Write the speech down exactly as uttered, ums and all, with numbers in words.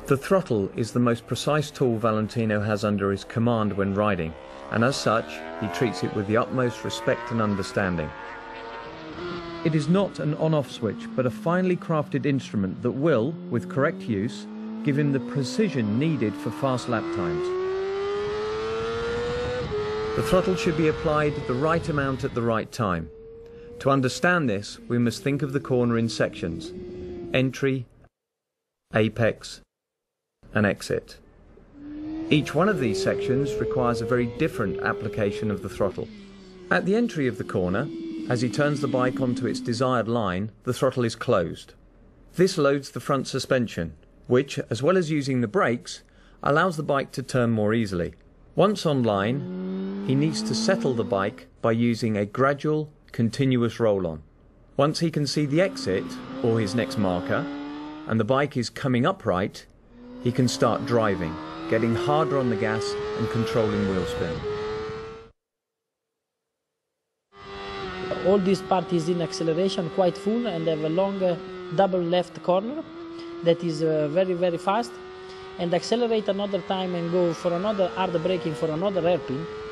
The throttle is the most precise tool Valentino has under his command when riding, and as such, he treats it with the utmost respect and understanding. It is not an on-off switch, but a finely crafted instrument that will, with correct use, give him the precision needed for fast lap times. The throttle should be applied the right amount at the right time. To understand this, we must think of the corner in sections: entry, apex, and exit. Each one of these sections requires a very different application of the throttle. At the entry of the corner, as he turns the bike onto its desired line, the throttle is closed. This loads the front suspension, which, as well as using the brakes, allows the bike to turn more easily. Once on line, he needs to settle the bike by using a gradual, continuous roll-on. Once he can see the exit, or his next marker, and the bike is coming upright, he can start driving, getting harder on the gas and controlling wheel spin. All this part is in acceleration, quite full, and have a long uh, double left corner that is uh, very, very fast. And accelerate another time and go for another hard braking for another hairpin